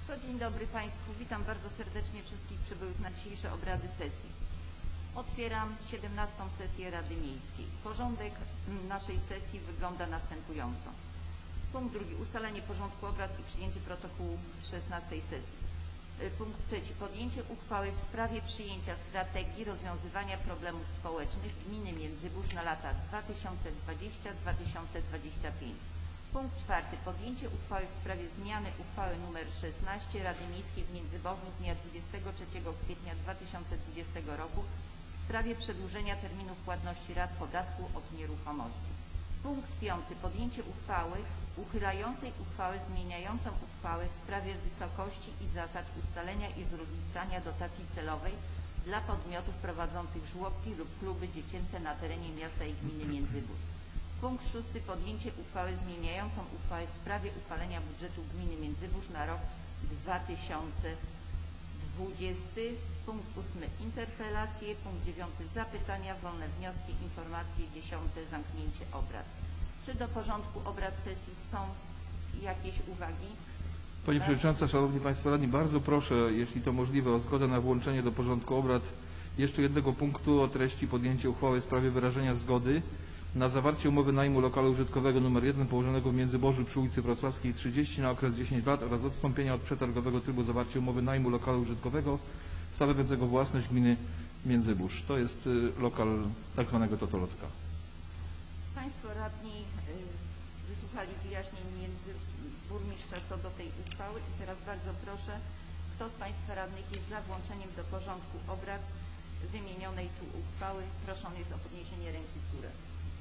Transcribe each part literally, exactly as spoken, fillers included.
To dzień dobry Państwu. Witam bardzo serdecznie wszystkich przybyłych na dzisiejsze obrady sesji. Otwieram siedemnastą sesję Rady Miejskiej. Porządek naszej sesji wygląda następująco. Punkt drugi. Ustalenie porządku obrad i przyjęcie protokołu z szesnastej sesji. Punkt trzeci. Podjęcie uchwały w sprawie przyjęcia strategii rozwiązywania problemów społecznych gminy Międzybórz na lata dwa tysiące dwudziesty do dwa tysiące dwudziestego piątego. Punkt czwarty. Podjęcie uchwały w sprawie zmiany uchwały nr szesnaście Rady Miejskiej w Międzyborzu z dnia dwudziestego trzeciego kwietnia dwa tysiące dwudziestego roku w sprawie przedłużenia terminu płatności rat podatku od nieruchomości. Punkt piąty. Podjęcie uchwały uchylającej uchwałę zmieniającą uchwałę w sprawie wysokości i zasad ustalenia i rozliczania dotacji celowej dla podmiotów prowadzących żłobki lub kluby dziecięce na terenie miasta i gminy Międzybórz. Punkt szósty. Podjęcie uchwały zmieniającą uchwałę w sprawie uchwalenia budżetu gminy Międzybórz na rok dwa tysiące dwudziesty. Punkt ósmy. Interpelacje. Punkt dziewiąty. Zapytania, wolne wnioski, informacje. Dziesiąte. Zamknięcie obrad. Czy do porządku obrad sesji są jakieś uwagi? Pani Przewodnicząca, Szanowni Państwo Radni, bardzo proszę, jeśli to możliwe, o zgodę na włączenie do porządku obrad jeszcze jednego punktu o treści podjęcie uchwały w sprawie wyrażenia zgody na zawarcie umowy najmu lokalu użytkowego nr jeden położonego w Międzyborzu przy ulicy Wrocławskiej trzydzieści na okres dziesięć lat oraz odstąpienia od przetargowego trybu zawarcia umowy najmu lokalu użytkowego stanowiącego własność gminy Międzybórz. To jest lokal tak zwanego totolotka. Państwo radni y, wysłuchali wyjaśnień między burmistrza co do tej uchwały i teraz bardzo proszę, kto z Państwa radnych jest za włączeniem do porządku obrad wymienionej tu uchwały. Proszony jest o podniesienie ręki w górę.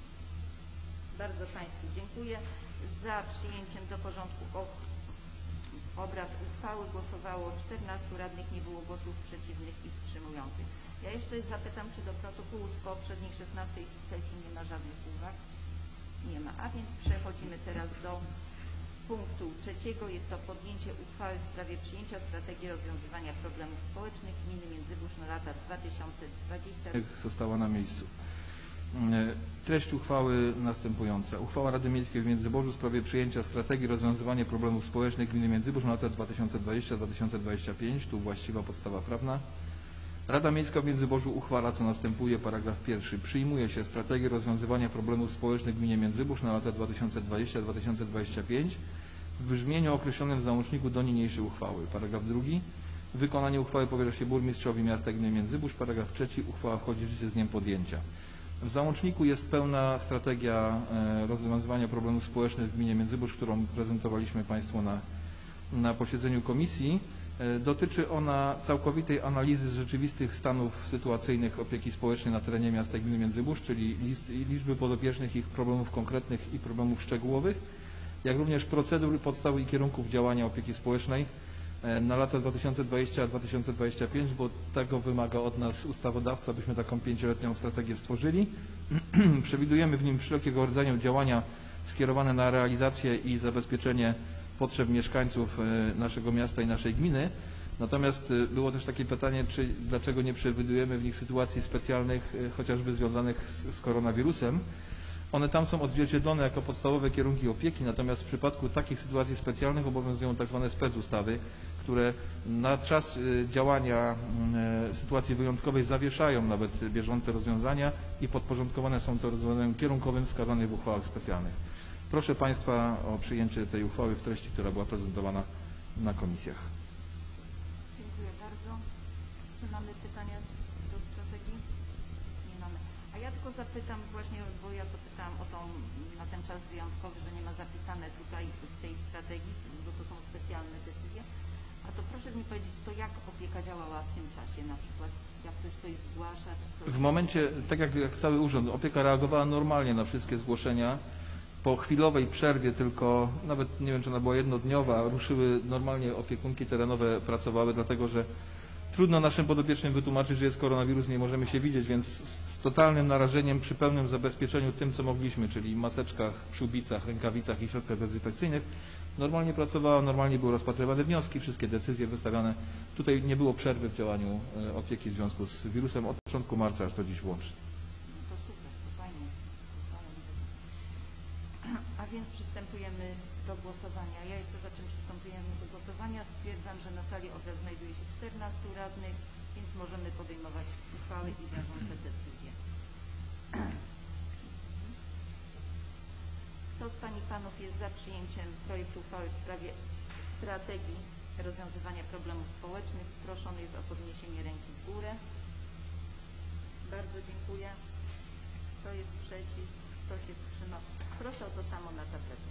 Bardzo Państwu dziękuję. Za przyjęciem do porządku obrad uchwały głosowało czternastu radnych, nie było głosów przeciwnych i wstrzymujących. Ja jeszcze zapytam, czy do protokołu z poprzedniej szesnastej sesji nie ma żadnych uwag? Nie ma. A więc przechodzimy teraz do punktu trzeciego. Jest to podjęcie uchwały w sprawie przyjęcia strategii rozwiązywania problemów społecznych gminy Międzybórz na lata dwa tysiące dwudziesty. Została na miejscu. Treść uchwały następująca. Uchwała Rady Miejskiej w Międzyborzu w sprawie przyjęcia strategii rozwiązywania problemów społecznych gminy Międzybórz na lata dwa tysiące dwudziesty do dwa tysiące dwudziestego piątego. Tu właściwa podstawa prawna. Rada Miejska w Międzyborzu uchwala, co następuje. Paragraf pierwszy. Przyjmuje się strategię rozwiązywania problemów społecznych w gminie Międzybórz na lata dwa tysiące dwudziesty do dwa tysiące dwudziestego piątego w brzmieniu określonym w załączniku do niniejszej uchwały. Paragraf drugi. Wykonanie uchwały powierza się burmistrzowi miasta gminy Międzybórz. Paragraf trzeci. Uchwała wchodzi w życie z dniem podjęcia. W załączniku jest pełna strategia rozwiązywania problemów społecznych w gminie Międzybórz, którą prezentowaliśmy Państwu na, na posiedzeniu komisji. Dotyczy ona całkowitej analizy rzeczywistych stanów sytuacyjnych opieki społecznej na terenie miasta i gminy Międzybórz, czyli list, liczby podopiecznych, ich problemów konkretnych i problemów szczegółowych, jak również procedur, podstaw i kierunków działania opieki społecznej na lata dwa tysiące dwudziesty do dwa tysiące dwudziestego piątego, bo tego wymaga od nas ustawodawca, abyśmy taką pięcioletnią strategię stworzyli. Przewidujemy w nim wszelkiego rodzaju działania skierowane na realizację i zabezpieczenie potrzeb mieszkańców naszego miasta i naszej gminy. Natomiast było też takie pytanie, czy dlaczego nie przewidujemy w nich sytuacji specjalnych, chociażby związanych z, z koronawirusem. One tam są odzwierciedlone jako podstawowe kierunki opieki, natomiast w przypadku takich sytuacji specjalnych obowiązują tak zwane specustawy, które na czas działania sytuacji wyjątkowej zawieszają nawet bieżące rozwiązania i podporządkowane są to rozwiązaniom kierunkowym wskazanym w uchwałach specjalnych. Proszę Państwa o przyjęcie tej uchwały w treści, która była prezentowana na komisjach. Dziękuję bardzo. Czy mamy pytania do strategii? Nie mamy. A ja tylko zapytam właśnie, bo ja to pytałam o tą, na ten czas wyjątkowy, że nie ma zapisane tutaj w tej strategii, bo to są specjalne decyzje. A to proszę mi powiedzieć, to jak opieka działała w tym czasie, na przykład jak ktoś coś zgłasza? Czy coś... W momencie, tak jak, jak cały urząd, opieka reagowała normalnie na wszystkie zgłoszenia. Po chwilowej przerwie tylko, nawet nie wiem, czy ona była jednodniowa, ruszyły normalnie opiekunki terenowe, pracowały, dlatego że trudno naszym podopiecznym wytłumaczyć, że jest koronawirus, nie możemy się widzieć, więc z totalnym narażeniem, przy pełnym zabezpieczeniu tym, co mogliśmy, czyli maseczkach, przyłbicach, rękawicach i środkach dezynfekcyjnych, normalnie pracowała, normalnie były rozpatrywane wnioski, wszystkie decyzje wystawiane. Tutaj nie było przerwy w działaniu opieki w związku z wirusem od początku marca aż do dziś włącznie. A więc przystępujemy do głosowania. Ja jeszcze za czym przystępujemy do głosowania stwierdzam, że na sali obrad znajduje się czternastu radnych, więc możemy podejmować uchwały i wiążące decyzje. Kto z Pań i Panów jest za przyjęciem projektu uchwały w sprawie strategii rozwiązywania problemów społecznych? Proszony jest o podniesienie ręki w górę. Bardzo dziękuję. Kto jest przeciw? Kto się wstrzymał? Proszę o to samo na tabletę.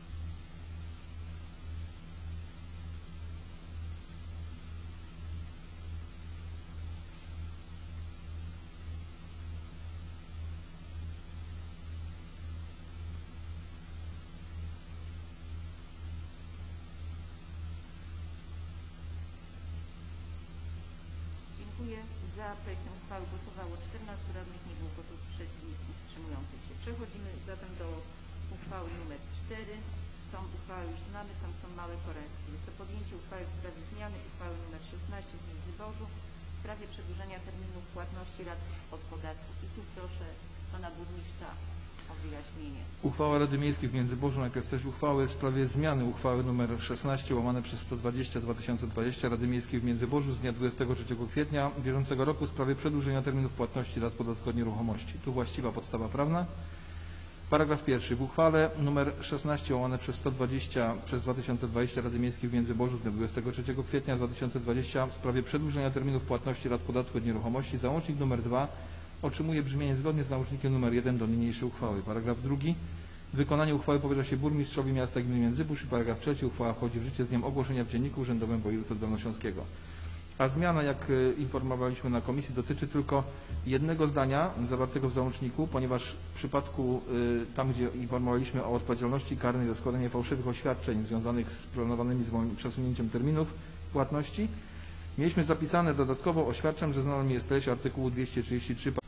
Dziękuję. Za projektem uchwały głosowało czternastu radnych, nie było głosów przeciw i wstrzymujących się. Przechodzimy zatem do uchwały numer cztery. Tą uchwałę już znamy, tam są małe korekty. Jest to podjęcie uchwały w sprawie zmiany uchwały numer szesnaście w Międzyborzu w sprawie przedłużenia terminów płatności rat od podatku. I tu proszę Pana Burmistrza o wyjaśnienie. Uchwała Rady Miejskiej w Międzyborzu. Najpierw też uchwały w sprawie zmiany uchwały nr szesnaście łamane przez sto dwadzieścia dwa tysiące dwadzieścia Rady Miejskiej w Międzyborzu z dnia dwudziestego trzeciego kwietnia bieżącego roku w sprawie przedłużenia terminów płatności rat podatku od nieruchomości. Tu właściwa podstawa prawna. Paragraf pierwszy. W uchwale nr szesnaście łamane przez sto dwadzieścia przez dwa tysiące dwadzieścia Rady Miejskiej w Międzyborzu z dnia dwudziestego trzeciego kwietnia dwa tysiące dwudziestego w sprawie przedłużenia terminów płatności rat podatku od nieruchomości załącznik nr dwa otrzymuje brzmienie zgodnie z załącznikiem nr jeden do niniejszej uchwały. Paragraf drugi. Wykonanie uchwały powierza się burmistrzowi miasta gminy Międzybórz i paragraf trzeci. Uchwała wchodzi w życie z dniem ogłoszenia w Dzienniku Urzędowym Województwa Dolnośląskiego. A zmiana, jak informowaliśmy na komisji, dotyczy tylko jednego zdania zawartego w załączniku, ponieważ w przypadku tam, gdzie informowaliśmy o odpowiedzialności karnej za składanie fałszywych oświadczeń związanych z planowanymi przesunięciem terminów płatności, mieliśmy zapisane dodatkowo oświadczam, że znana mi jest treść artykułu dwieście trzydzieści trzy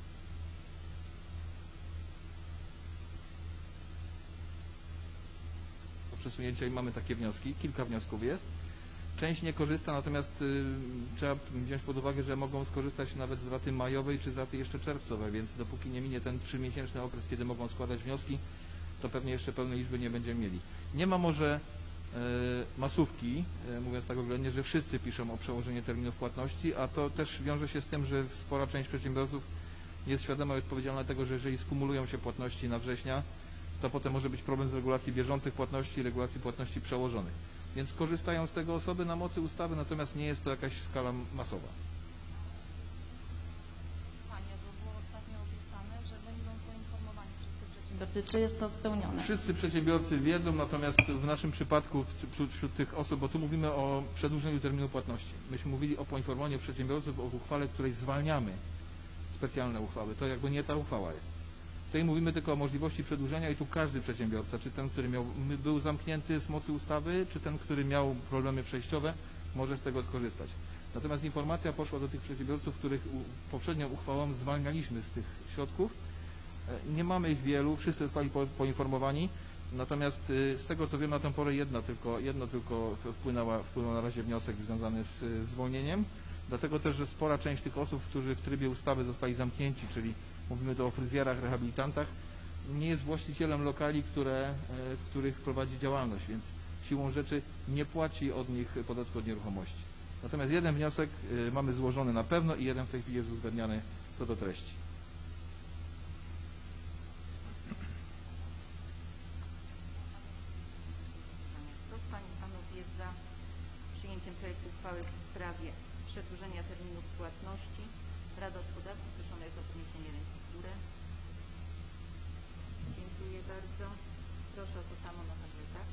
do przesunięcia i mamy takie wnioski. Kilka wniosków jest. Część nie korzysta, natomiast y, trzeba wziąć pod uwagę, że mogą skorzystać nawet z raty majowej czy z raty jeszcze czerwcowej, więc dopóki nie minie ten trzymiesięczny okres, kiedy mogą składać wnioski, to pewnie jeszcze pełnej liczby nie będziemy mieli. Nie ma może y, masówki, y, mówiąc tak oględnie, że wszyscy piszą o przełożenie terminów płatności, a to też wiąże się z tym, że spora część przedsiębiorców jest świadoma i odpowiedzialna tego, że jeżeli skumulują się płatności na września, to potem może być problem z regulacji bieżących płatności i regulacji płatności przełożonych. Więc korzystają z tego osoby na mocy ustawy, natomiast nie jest to jakaś skala masowa. Panie, bo było ostatnio obiecane, że będą poinformowani wszyscy przedsiębiorcy. Czy jest to spełnione? Wszyscy przedsiębiorcy wiedzą, natomiast w naszym przypadku wśród, wśród tych osób, bo tu mówimy o przedłużeniu terminu płatności. Myśmy mówili o poinformowaniu przedsiębiorców o uchwale, której zwalniamy specjalne uchwały. To jakby nie ta uchwała jest. Tutaj mówimy tylko o możliwości przedłużenia i tu każdy przedsiębiorca, czy ten, który miał, był zamknięty z mocy ustawy, czy ten, który miał problemy przejściowe, może z tego skorzystać. Natomiast informacja poszła do tych przedsiębiorców, których poprzednią uchwałą zwalnialiśmy z tych środków. Nie mamy ich wielu, wszyscy zostali po, poinformowani, natomiast z tego co wiem na tę porę jedno tylko, jedno tylko wpłynęła, wpłynął na razie wniosek związany z, z zwolnieniem, dlatego też, że spora część tych osób, którzy w trybie ustawy zostali zamknięci, czyli mówimy tu o fryzjerach, rehabilitantach, nie jest właścicielem lokali, które, w których prowadzi działalność, więc siłą rzeczy nie płaci od nich podatku od nieruchomości. Natomiast jeden wniosek mamy złożony na pewno i jeden w tej chwili jest uzgadniany co do treści. Kto z Pań i Panów jest za przyjęciem projektu uchwały w sprawie przedłużenia terminów płatności Rada od podatku? Proszone jest o podniesienie ręki w górę. Dziękuję bardzo. Proszę o to samo na tabletach.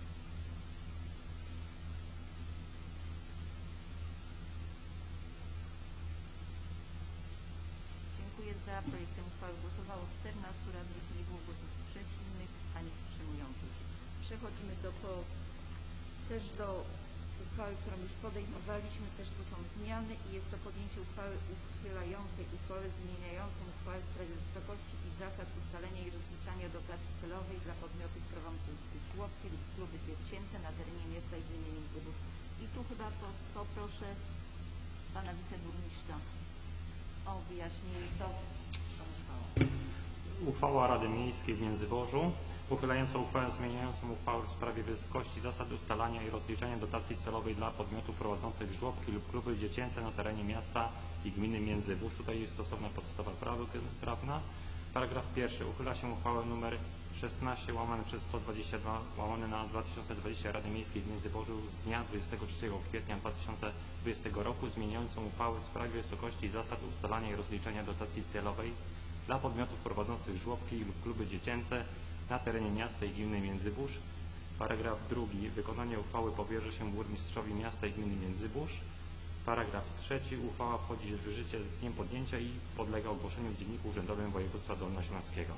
Dziękuję. Za projektem uchwały głosowało czternastu radnych, nie było głosów przeciwnych ani wstrzymujących się. Przechodzimy do, po, też do uchwały, którą już podejmowaliśmy, też tu są zmiany i jest to podjęcie uchwały uchylającej uchwałę zmieniającą uchwałę w sprawie wysokości i zasad ustalenia i rozliczania dotacji celowej dla podmiotów prowadzących żłobki lub kluby dziecięce na terenie miasta i gminy Międzybórz. I tu chyba to poproszę Pana Wiceburmistrza o wyjaśnienie, co tą uchwałą. Uchwała Rady Miejskiej w Międzyborzu uchylającą uchwałę zmieniającą uchwałę w sprawie wysokości zasad ustalania i rozliczania dotacji celowej dla podmiotów prowadzących żłobki lub kluby dziecięce na terenie miasta i gminy Międzybórz. Tutaj jest stosowna podstawa prawna. Paragraf pierwszy. Uchyla się uchwałę nr szesnaście łamane przez sto dwadzieścia dwa łamane na dwa tysiące dwadzieścia Rady Miejskiej w Międzyborzu z dnia dwudziestego trzeciego kwietnia dwa tysiące dwudziestego roku zmieniającą uchwałę w sprawie wysokości i zasad ustalania i rozliczenia dotacji celowej dla podmiotów prowadzących żłobki lub kluby dziecięce na terenie miasta i gminy Międzybórz. Paragraf drugi. Wykonanie uchwały powierza się burmistrzowi miasta i gminy Międzybórz. Paragraf trzeci. Uchwała wchodzi w życie z dniem podjęcia i podlega ogłoszeniu w Dzienniku Urzędowym Województwa Dolnośląskiego.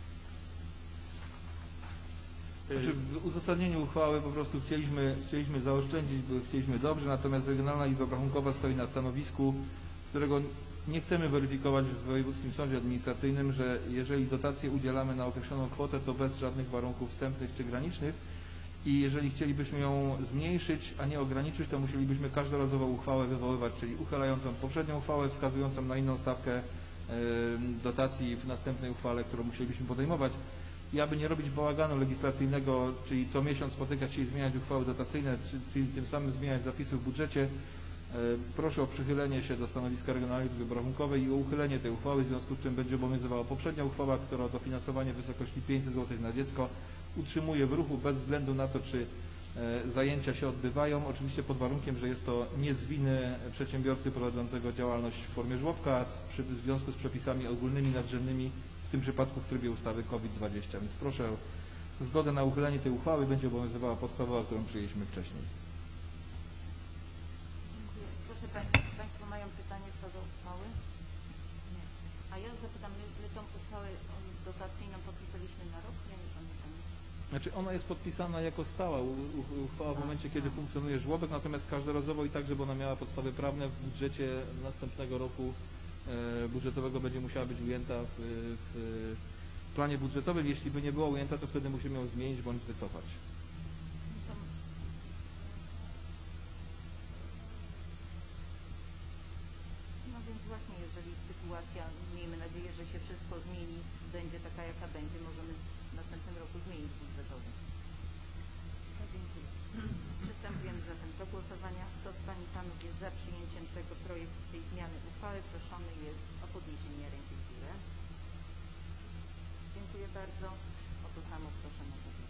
Znaczy, w uzasadnieniu uchwały po prostu chcieliśmy, chcieliśmy zaoszczędzić, bo chcieliśmy dobrze, natomiast Regionalna Izba Obrachunkowa stoi na stanowisku, którego nie chcemy weryfikować w Wojewódzkim Sądzie Administracyjnym, że jeżeli dotację udzielamy na określoną kwotę, to bez żadnych warunków wstępnych czy granicznych i jeżeli chcielibyśmy ją zmniejszyć, a nie ograniczyć, to musielibyśmy każdorazowo uchwałę wywoływać, czyli uchylającą poprzednią uchwałę, wskazującą na inną stawkę dotacji w następnej uchwale, którą musielibyśmy podejmować. I aby nie robić bałaganu legislacyjnego, czyli co miesiąc spotykać się i zmieniać uchwały dotacyjne, czyli tym samym zmieniać zapisy w budżecie, proszę o przychylenie się do stanowiska Regionalnej Izby Obrachunkowej i o uchylenie tej uchwały, w związku z czym będzie obowiązywała poprzednia uchwała, która dofinansowanie w wysokości pięćset złotych na dziecko utrzymuje w ruchu bez względu na to, czy zajęcia się odbywają, oczywiście pod warunkiem, że jest to nie z winy przedsiębiorcy prowadzącego działalność w formie żłobka, w związku z przepisami ogólnymi, nadrzędnymi, w tym przypadku w trybie ustawy COVID dwadzieścia. Więc proszę o zgodę na uchylenie tej uchwały, będzie obowiązywała podstawowa, którą przyjęliśmy wcześniej. Dziękuję. Proszę Państwa, czy Państwo mają pytanie co do uchwały? Nie. A ja zapytam, my, my tą uchwałę dotacyjną podpisaliśmy na rok? Ja nie pamiętam. Znaczy ona jest podpisana jako stała uchwała w momencie, kiedy funkcjonuje żłobek, natomiast każdorazowo i tak, żeby ona miała podstawy prawne w budżecie następnego roku budżetowego będzie musiała być ujęta w, w planie budżetowym. Jeśli by nie była ujęta, to wtedy musimy ją zmienić bądź wycofać. No więc właśnie, jeżeli sytuacja, miejmy nadzieję, że się wszystko zmieni, będzie taka jaka będzie, możemy w następnym roku zmienić budżetowy. No, dziękuję. Przystępujemy zatem do głosowania. Kto z Pań i Panów jest za przyjęciem tego projektu, tej zmiany uchwały, proszony jest o podniesienie ręki w górę. Dziękuję bardzo. O to samo proszę na zapisie.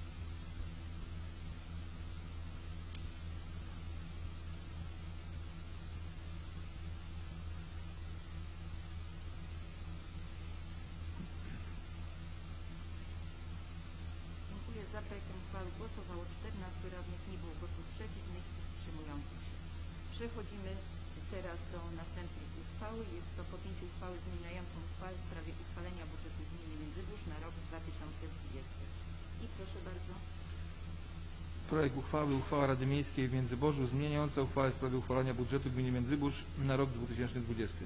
Dziękuję. Za projektem uchwały głosowało czternastu radnych, nie było głosów przeciwnych i wstrzymujących się. Przechodzimy teraz do następnej uchwały. Jest to podjęcie uchwały zmieniającą uchwałę w sprawie uchwalenia budżetu gminy Międzybórz na rok dwa tysiące dwudziesty. I proszę bardzo. Projekt uchwały, uchwała Rady Miejskiej w Międzyborzu zmieniająca uchwałę w sprawie uchwalania budżetu gminy Międzybórz na rok dwa tysiące dwudziesty.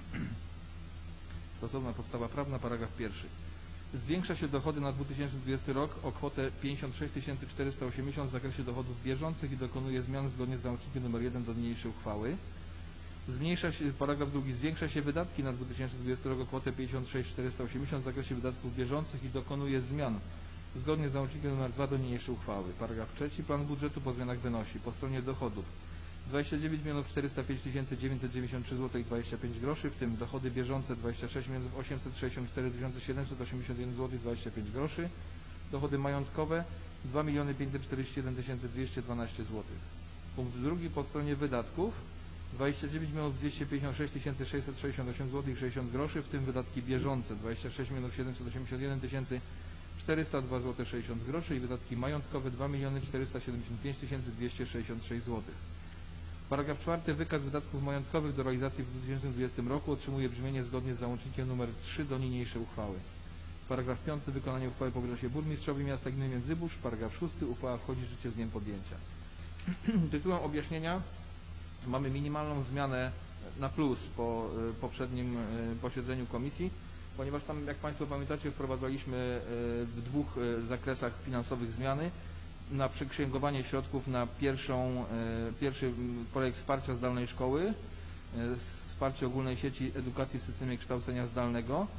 Stosowna podstawa prawna, paragraf pierwszy. Zwiększa się dochody na dwa tysiące dwudziesty rok o kwotę pięćdziesiąt sześć tysięcy czterysta osiemdziesiąt w zakresie dochodów bieżących i dokonuje zmian zgodnie z załącznikiem nr jeden do niniejszej uchwały. Zmniejsza się, paragraf drugi, zwiększa się wydatki na dwa tysiące dwudziesty rok o kwotę pięćdziesiąt sześć tysięcy czterysta osiemdziesiąt w zakresie wydatków bieżących i dokonuje zmian zgodnie z załącznikiem nr dwa do niniejszej uchwały. Paragraf trzeci. Plan budżetu po zmianach wynosi po stronie dochodów dwadzieścia dziewięć milionów czterysta pięć tysięcy dziewięćset dziewięćdziesiąt trzy złotych dwadzieścia pięć groszy, w tym dochody bieżące dwadzieścia sześć milionów osiemset sześćdziesiąt cztery tysiące siedemset osiemdziesiąt jeden złotych dwadzieścia pięć groszy, dochody majątkowe dwa miliony pięćset czterdzieści jeden tysięcy dwieście dwanaście złotych. Punkt drugi. Po stronie wydatków dwadzieścia dziewięć milionów dwieście pięćdziesiąt sześć tysięcy sześćset sześćdziesiąt osiem złotych sześćdziesiąt groszy, w tym wydatki bieżące dwadzieścia sześć milionów siedemset osiemdziesiąt jeden tysięcy czterysta dwa złotych sześćdziesiąt groszy i wydatki majątkowe dwa miliony czterysta siedemdziesiąt pięć tysięcy dwieście sześćdziesiąt sześć złotych. Paragraf czwarty. Wykaz wydatków majątkowych do realizacji w dwa tysiące dwudziestym roku otrzymuje brzmienie zgodnie z załącznikiem nr trzy do niniejszej uchwały. Paragraf piąty. Wykonanie uchwały powierza się burmistrzowi miasta gminy Międzybórz. Paragraf szósty. Uchwała wchodzi w życie z dniem podjęcia. Tytułem objaśnienia mamy minimalną zmianę na plus po poprzednim posiedzeniu komisji, ponieważ tam, jak Państwo pamiętacie, wprowadzaliśmy w dwóch zakresach finansowych zmiany. Na przyksięgowanie środków na pierwszą, pierwszy projekt wsparcia zdalnej szkoły, wsparcie ogólnej sieci edukacji w systemie kształcenia zdalnego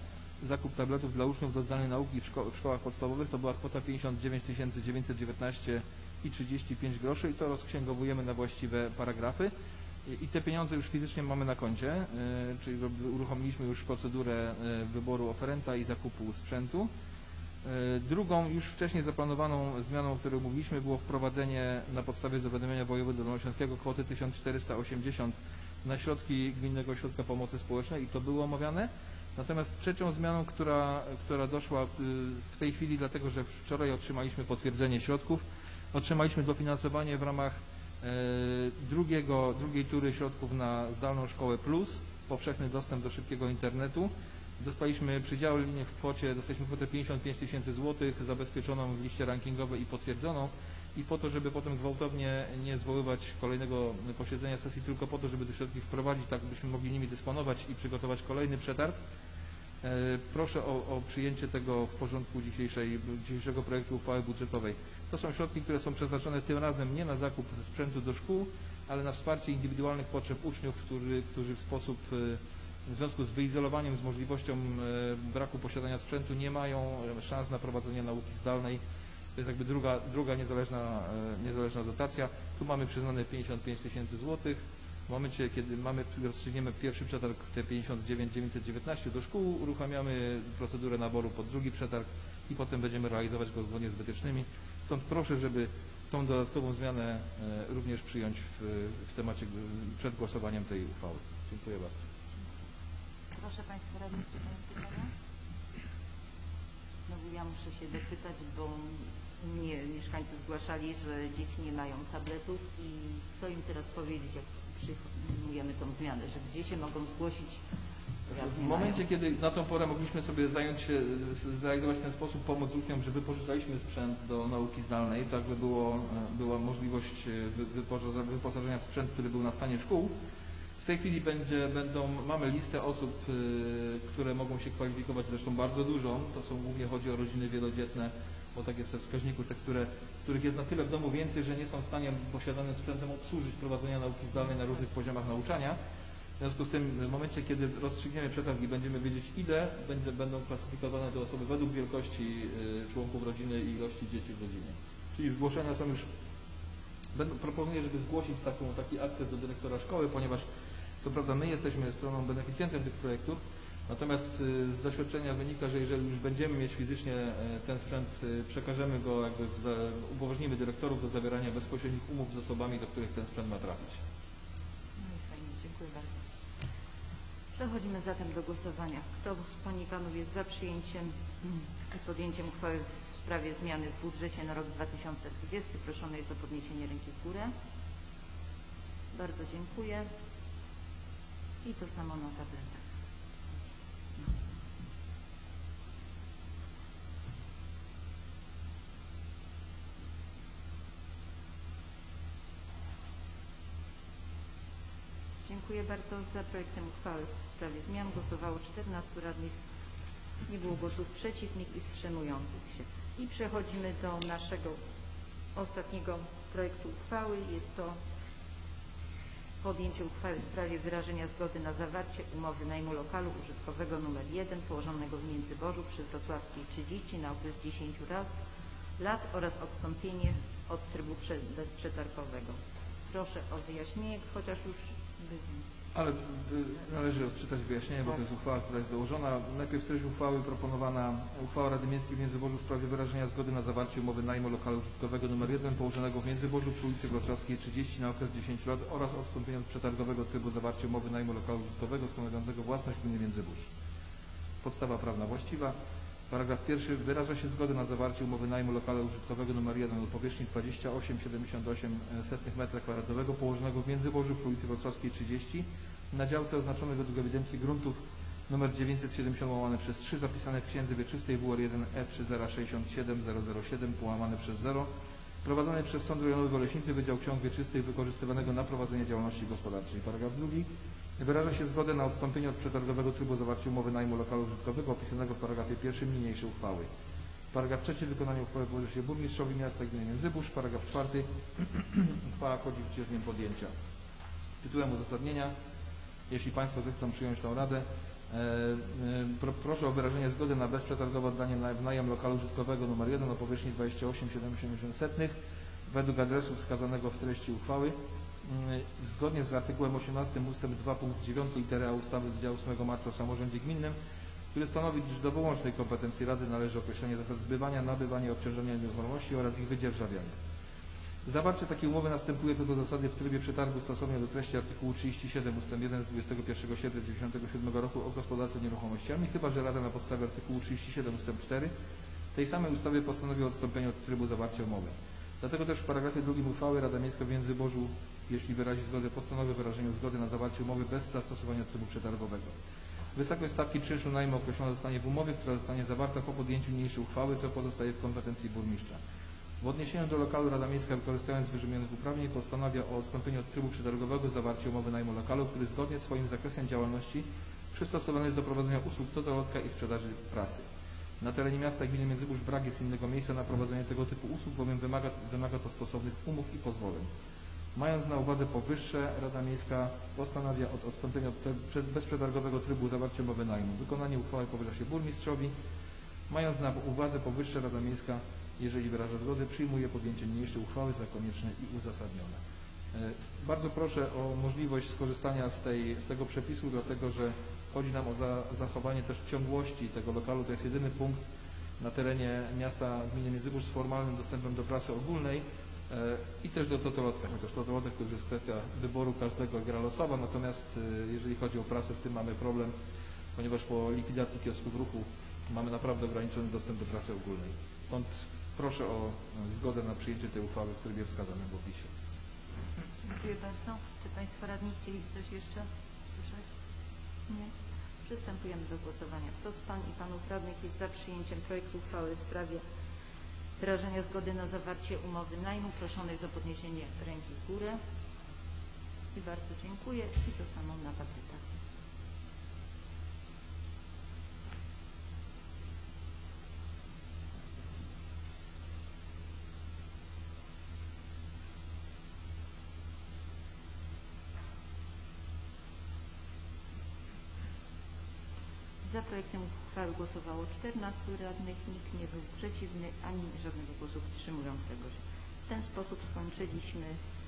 zakup tabletów dla uczniów do zdalnej nauki w, szko w szkołach podstawowych. To była kwota pięćdziesiąt dziewięć tysięcy dziewięćset dziewiętnaście i trzydzieści pięć groszy i to rozksięgowujemy na właściwe paragrafy. I te pieniądze już fizycznie mamy na koncie, czyli uruchomiliśmy już procedurę wyboru oferenta i zakupu sprzętu. Drugą, już wcześniej zaplanowaną zmianą, o której mówiliśmy, było wprowadzenie na podstawie zawiadomienia wojewody dolnośląskiego kwoty tysiąc czterysta osiemdziesiąt na środki Gminnego Ośrodka Pomocy Społecznej i to było omawiane. Natomiast trzecią zmianą, która, która doszła w tej chwili, dlatego że wczoraj otrzymaliśmy potwierdzenie środków, otrzymaliśmy dofinansowanie w ramach drugiego, drugiej tury środków na zdalną szkołę plus, powszechny dostęp do szybkiego internetu. Dostaliśmy przydziały linii w kwocie, dostaliśmy kwotę pięćdziesiąt pięć tysięcy złotych zabezpieczoną w liście rankingowej i potwierdzoną i po to, żeby potem gwałtownie nie zwoływać kolejnego posiedzenia sesji, tylko po to, żeby te środki wprowadzić, tak byśmy mogli nimi dysponować i przygotować kolejny przetarg. Proszę o, o przyjęcie tego w porządku dzisiejszej, dzisiejszego projektu uchwały budżetowej. To są środki, które są przeznaczone tym razem nie na zakup sprzętu do szkół, ale na wsparcie indywidualnych potrzeb uczniów, którzy, którzy w sposób, w związku z wyizolowaniem, z możliwością braku posiadania sprzętu nie mają szans na prowadzenie nauki zdalnej. To jest jakby druga, druga niezależna, niezależna dotacja. Tu mamy przyznane pięćdziesiąt pięć tysięcy złotych. W momencie, kiedy mamy, rozstrzygniemy pierwszy przetarg, te pięćdziesiąt dziewięć tysięcy dziewięćset dziewiętnaście do szkół, uruchamiamy procedurę naboru pod drugi przetarg i potem będziemy realizować go zgodnie z wytycznymi. Stąd proszę, żeby tą dodatkową zmianę również przyjąć w, w temacie przed głosowaniem tej uchwały. Dziękuję bardzo. Proszę Państwa radnych, czy mają pytania? Znowu ja muszę się dopytać, bo mnie mieszkańcy zgłaszali, że dzieci nie mają tabletów i co im teraz powiedzieć, jak przyjmujemy tą zmianę, że gdzie się mogą zgłosić? W momencie, kiedy na tą porę mogliśmy sobie zająć się, zrealizować w ten sposób pomoc uczniom, że wypożyczaliśmy sprzęt do nauki zdalnej, tak by było, była możliwość wyposażenia w sprzęt, który był na stanie szkół. W tej chwili będzie, będą, mamy listę osób, które mogą się kwalifikować, zresztą bardzo dużą, to są głównie chodzi o rodziny wielodzietne, bo tak jest we wskaźniku, te, które, których jest na tyle w domu więcej, że nie są w stanie posiadanym sprzętem obsłużyć prowadzenia nauki zdalnej na różnych poziomach nauczania. W związku z tym w momencie, kiedy rozstrzygniemy przetarg i będziemy wiedzieć ile, będzie, będą klasyfikowane te osoby według wielkości y, członków rodziny i ilości dzieci w rodzinie. Czyli zgłoszenia są już, będą, proponuję, żeby zgłosić taką, taki akces do dyrektora szkoły, ponieważ co prawda my jesteśmy stroną beneficjentem tych projektów, natomiast y, z doświadczenia wynika, że jeżeli już będziemy mieć fizycznie y, ten sprzęt, y, przekażemy go, jakby w, za, upoważnimy dyrektorów do zawierania bezpośrednich umów z osobami, do których ten sprzęt ma trafić. No i fajnie, dziękuję bardzo. Przechodzimy zatem do głosowania. Kto z Pań i Panów jest za przyjęciem i podjęciem uchwały w sprawie zmiany w budżecie na rok dwa tysiące dwudziesty? Proszone jest o podniesienie ręki w górę. Bardzo dziękuję. I to samo na tabletach. Dziękuję bardzo. Za projektem uchwały w sprawie zmian głosowało czternastu radnych. Nie było głosów przeciwnych i wstrzymujących się. I przechodzimy do naszego ostatniego projektu uchwały. Jest to podjęcie uchwały w sprawie wyrażenia zgody na zawarcie umowy najmu lokalu użytkowego numer jeden położonego w Międzybożu przy Wrocławskiej trzydzieści na okres dziesięciu lat oraz odstąpienie od trybu bezprzetargowego. Proszę o wyjaśnienie, chociaż już... Ale y, należy odczytać wyjaśnienie, bo to jest uchwała, która jest dołożona. Najpierw treść uchwały proponowana, uchwała Rady Miejskiej w Międzybożu w sprawie wyrażenia zgody na zawarcie umowy najmu lokalu użytkowego numer jeden położonego w Międzybożu przy ulicy Wrocławskiej trzydzieści na okres dziesięciu lat oraz odstąpienia od przetargowego trybu zawarcia umowy najmu lokalu użytkowego stanowiącego własność gminy Międzybóż. Podstawa prawna właściwa. Paragraf pierwszy. Wyraża się zgodę na zawarcie umowy najmu lokalu użytkowego numer jeden o powierzchni dwadzieścia osiem przecinek siedemdziesiąt osiem metra kwadratowego położonego w Międzybożu przy ulicy Wrocławskiej trzydzieści na działce oznaczonej według ewidencji gruntów numer dziewięćset siedemdziesiąt łamane przez trzy zapisane w księdze wieczystej W R jeden E trzy zero sześć siedem zero zero siedem połamane przez zero prowadzonej przez Sąd Rejonowy w Oleśnicy Wydział Ksiąg Wieczystych wykorzystywanego na prowadzenie działalności gospodarczej. Paragraf drugi. Wyraża się zgodę na odstąpienie od przetargowego trybu zawarcia umowy najmu lokalu użytkowego opisanego w paragrafie pierwszym niniejszej uchwały. Paragraf trzeci. Wykonanie uchwały powierza się burmistrzowi miasta gminy Międzybóż. Paragraf czwarty. Uchwała wchodzi w życie z dniem podjęcia. Tytułem uzasadnienia, jeśli Państwo zechcą przyjąć tą radę, Pro, proszę o wyrażenie zgody na bezprzetargowe oddanie na najem lokalu użytkowego numer jeden o powierzchni dwadzieścia osiem przecinek siedem osiem według adresu wskazanego w treści uchwały. Zgodnie z artykułem osiemnastym ustęp dwa punkt dziewiąty litery A ustawy z dnia ósmego marca o samorządzie gminnym, który stanowi, iż do wyłącznej kompetencji Rady należy określenie zasad zbywania, nabywania i obciążenia nieruchomości oraz ich wydzierżawiania. Zawarcie takiej umowy następuje co do zasady w trybie przetargu stosownie do treści artykułu trzydzieści siedem ust. jeden z dwudziestego pierwszego sierpnia tysiąc dziewięćset dziewięćdziesiątego siódmego roku o gospodarce nieruchomościami, chyba że Rada na podstawie artykułu trzydzieści siedem ust. cztery tej samej ustawy postanowi o odstąpieniu od trybu zawarcia umowy. Dlatego też w paragrafie drugim uchwały Rada Miejska w Międzybożu, jeśli wyrazi zgodę, postanowi wyrażeniu zgody na zawarcie umowy bez zastosowania trybu przetargowego. Wysokość stawki czynszu najmu określona zostanie w umowie, która zostanie zawarta po podjęciu niniejszej uchwały, co pozostaje w kompetencji burmistrza. W odniesieniu do lokalu Rada Miejska, wykorzystując wymienionych uprawnień, postanawia o odstąpieniu od trybu przetargowego zawarcie umowy najmu lokalu, który zgodnie z swoim zakresem działalności przystosowany jest do prowadzenia usług totolotka i sprzedaży prasy. Na terenie miasta i gminy Międzybórz brak jest innego miejsca na prowadzenie tego typu usług, bowiem wymaga, wymaga to stosownych umów i pozwoleń. Mając na uwadze powyższe, Rada Miejska postanawia od odstąpienia od bezprzetargowego trybu zawarcia umowy najmu. Wykonanie uchwały powierza się burmistrzowi. Mając na uwadze powyższe, Rada Miejska, jeżeli wyraża zgodę, przyjmuje podjęcie niniejszej uchwały za konieczne i uzasadnione. Bardzo proszę o możliwość skorzystania z, tej, z tego przepisu, dlatego że chodzi nam o za, zachowanie też ciągłości tego lokalu. To jest jedyny punkt na terenie miasta gminy Międzybórz z formalnym dostępem do prasy ogólnej i też do totolotka, chociaż totolotek to już jest kwestia wyboru każdego, gra losowa, natomiast jeżeli chodzi o prasę, z tym mamy problem, ponieważ po likwidacji kiosków ruchu mamy naprawdę ograniczony dostęp do prasy ogólnej. Stąd proszę o zgodę na przyjęcie tej uchwały w trybie wskazanym w opisie. Dziękuję bardzo. Czy Państwo radni chcieli coś jeszcze słyszeć? Nie? Przystępujemy do głosowania. Kto z Pań i Panów Radnych jest za przyjęciem projektu uchwały w sprawie wyrażenia zgody na zawarcie umowy najmu, proszony jest o podniesienie ręki w górę. I bardzo dziękuję. I to samo na tapetach. Za projektem uchwały głosowało czternastu radnych, nikt nie był przeciwny, ani żadnego głosu wstrzymującego się. W ten sposób skończyliśmy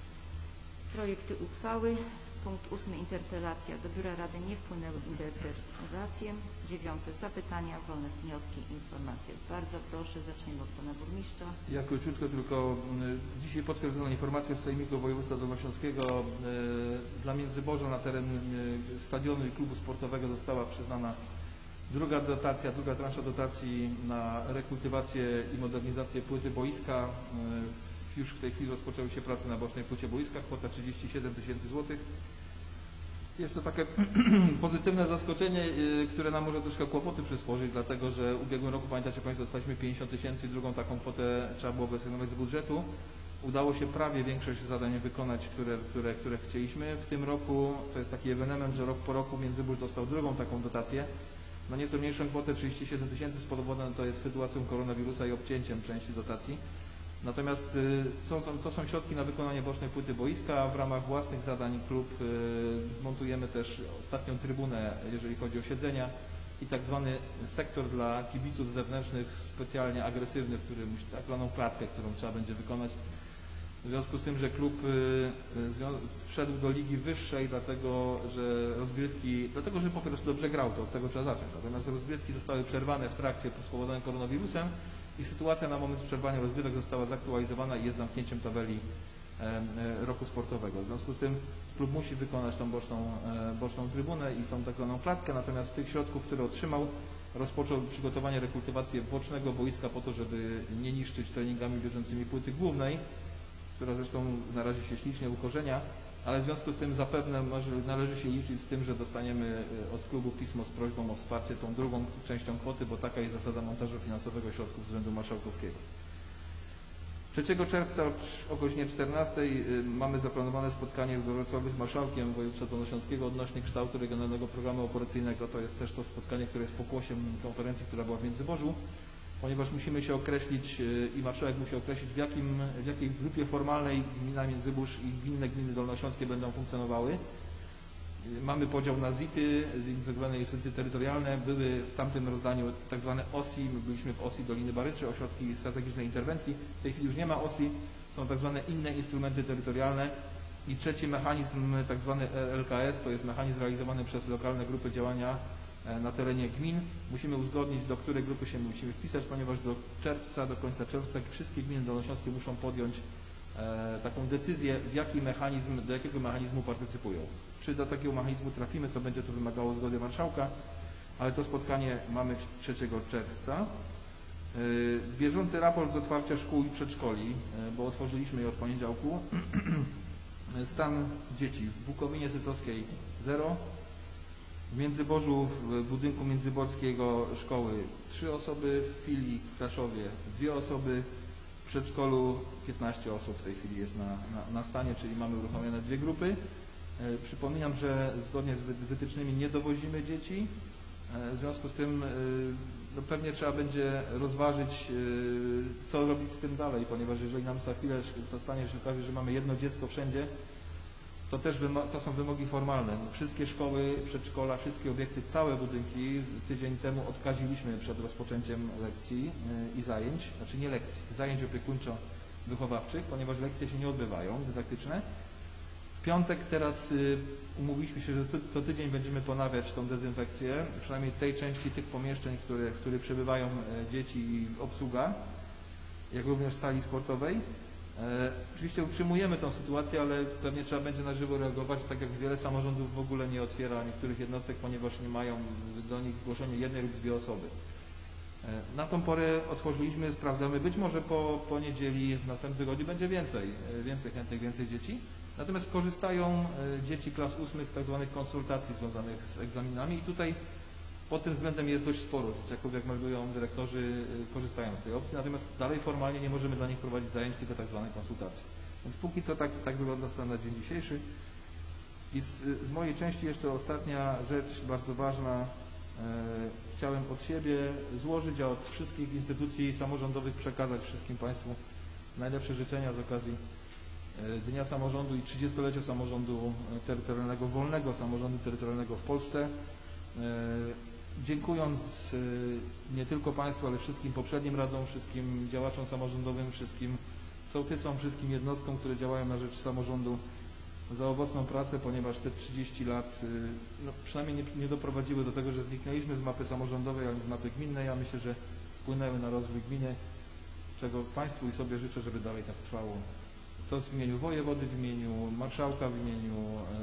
projekty uchwały. Punkt ósmy. Interpelacja. Do Biura Rady nie wpłynęły interpelacje. Dziewiąte. Zapytania, wolne wnioski, informacje. Bardzo proszę, zaczniemy od Pana Burmistrza. Ja króciutko tylko y, dzisiaj potwierdzono informację z Sejmiku Województwa Dolnośląskiego. Y, dla Międzyborza na teren y, stadionu i klubu sportowego została przyznana druga dotacja, druga transza dotacji na rekultywację i modernizację płyty boiska. Już w tej chwili rozpoczęły się prace na bocznej płycie boiska, kwota trzydzieści siedem tysięcy złotych. Jest to takie pozytywne zaskoczenie, które nam może troszkę kłopoty przysporzyć, dlatego że w ubiegłym roku, pamiętacie Państwo, dostaliśmy pięćdziesiąt tysięcy i drugą taką kwotę trzeba było wysygnować z budżetu. Udało się prawie większość zadań wykonać, które, które, które chcieliśmy. W tym roku to jest taki ewenement, że rok po roku Międzybórz dostał drugą taką dotację na nieco mniejszą kwotę trzydzieści siedem tysięcy, spowodowane to jest sytuacją koronawirusa i obcięciem części dotacji. Natomiast y, są, to są środki na wykonanie bocznej płyty boiska. W ramach własnych zadań klub y, zmontujemy też ostatnią trybunę, jeżeli chodzi o siedzenia i tak zwany sektor dla kibiców zewnętrznych, specjalnie agresywny, w którym tak zwaną klatkę, którą trzeba będzie wykonać. W związku z tym, że klub y, y, wszedł do ligi wyższej, dlatego że rozgrywki, dlatego że po prostu dobrze grał, to od tego trzeba zacząć. Natomiast rozgrywki zostały przerwane w trakcie spowodowanym koronawirusem i sytuacja na moment przerwania rozgrywek została zaktualizowana i jest zamknięciem tabeli e, e, roku sportowego. W związku z tym klub musi wykonać tą boczną, e, boczną trybunę i tą tak zwaną klatkę, natomiast z tych środków, które otrzymał, rozpoczął przygotowanie rekultywacji bocznego boiska po to, żeby nie niszczyć treningami bieżącymi płyty głównej, która zresztą na razie się ślicznie ukorzenia, ale w związku z tym zapewne może, należy się liczyć z tym, że dostaniemy od klubu pismo z prośbą o wsparcie tą drugą częścią kwoty, bo taka jest zasada montażu finansowego środków z Urzędu Marszałkowskiego. trzeciego czerwca o godzinie czternastej mamy zaplanowane spotkanie w Wrocławiu z Marszałkiem Województwa Dolnośląskiego odnośnie kształtu Regionalnego Programu Operacyjnego. To jest też to spotkanie, które jest pokłosiem konferencji, która była w Międzyborzu, ponieważ musimy się określić i marszałek musi określić, w, jakim, w jakiej grupie formalnej gmina Międzybórz i inne gminy dolnośląskie będą funkcjonowały. Mamy podział na zity, zintegrowane inwestycje terytorialne. Były w tamtym rozdaniu tak zwane O S I, my byliśmy w O S I Doliny Baryczy, Ośrodki Strategicznej Interwencji. W tej chwili już nie ma O S I, są tak zwane inne instrumenty terytorialne. I trzeci mechanizm, tak zwany L K S, to jest mechanizm realizowany przez lokalne grupy działania na terenie gmin. Musimy uzgodnić, do której grupy się musimy wpisać, ponieważ do czerwca, do końca czerwca wszystkie gminy dolnośląskie muszą podjąć e, taką decyzję, w jaki mechanizm, do jakiego mechanizmu partycypują. Czy do takiego mechanizmu trafimy, to będzie to wymagało zgody marszałka, ale to spotkanie mamy trzeciego czerwca. E, bieżący raport z otwarcia szkół i przedszkoli, e, bo otworzyliśmy je od poniedziałku. Stan dzieci w Bukowinie Sycowskiej zero. W Międzyborzu, w budynku międzyborskiego szkoły trzy osoby, w filii w Kraszowie dwie osoby, w przedszkolu piętnaście osób w tej chwili jest na, na, na stanie, czyli mamy uruchomione dwie grupy. E, przypominam, że zgodnie z wytycznymi nie dowozimy dzieci, e, w związku z tym e, no pewnie trzeba będzie rozważyć, e, co robić z tym dalej, ponieważ jeżeli nam za chwilę stanie się okaże, że mamy jedno dziecko wszędzie, to też to są wymogi formalne. Wszystkie szkoły, przedszkola, wszystkie obiekty, całe budynki tydzień temu odkaziliśmy przed rozpoczęciem lekcji i zajęć, znaczy nie lekcji, zajęć opiekuńczo-wychowawczych, ponieważ lekcje się nie odbywają, dydaktyczne. W piątek teraz umówiliśmy się, że co tydzień będziemy ponawiać tą dezynfekcję, przynajmniej tej części tych pomieszczeń, które, w których przebywają dzieci i obsługa, jak również sali sportowej. E, oczywiście utrzymujemy tą sytuację, ale pewnie trzeba będzie na żywo reagować, tak jak wiele samorządów w ogóle nie otwiera niektórych jednostek, ponieważ nie mają do nich zgłoszenia jednej lub dwie osoby. E, na tą porę otworzyliśmy, sprawdzamy, być może po, po niedzieli w następnym tygodniu będzie więcej, e, więcej chętnych, więcej dzieci. Natomiast korzystają e, dzieci klas ósmych z tak zwanych konsultacji związanych z egzaminami i tutaj pod tym względem jest dość sporo dzieciaków, jak meldują dyrektorzy, korzystają z tej opcji, natomiast dalej formalnie nie możemy dla nich prowadzić zajęć, tylko tak zwane konsultacje. Więc póki co tak, tak wygląda stan na dzień dzisiejszy. I z, z mojej części jeszcze ostatnia rzecz, bardzo ważna. E, chciałem od siebie złożyć, a od wszystkich instytucji samorządowych przekazać wszystkim Państwu najlepsze życzenia z okazji e, Dnia Samorządu i trzydziestolecia samorządu terytorialnego, wolnego samorządu terytorialnego w Polsce. E, Dziękując nie tylko Państwu, ale wszystkim poprzednim radom, wszystkim działaczom samorządowym, wszystkim sołtysom, wszystkim jednostkom, które działają na rzecz samorządu za owocną pracę, ponieważ te trzydzieści lat no, przynajmniej nie, nie doprowadziły do tego, że zniknęliśmy z mapy samorządowej, ale z mapy gminnej. Ja myślę, że wpłynęły na rozwój gminy, czego Państwu i sobie życzę, żeby dalej tak trwało. To w imieniu wojewody, w imieniu marszałka, w imieniu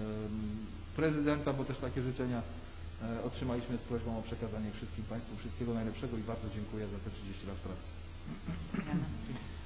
e, prezydenta, bo też takie życzenia otrzymaliśmy z prośbą o przekazanie wszystkim Państwu wszystkiego najlepszego i bardzo dziękuję za te trzydzieści lat pracy.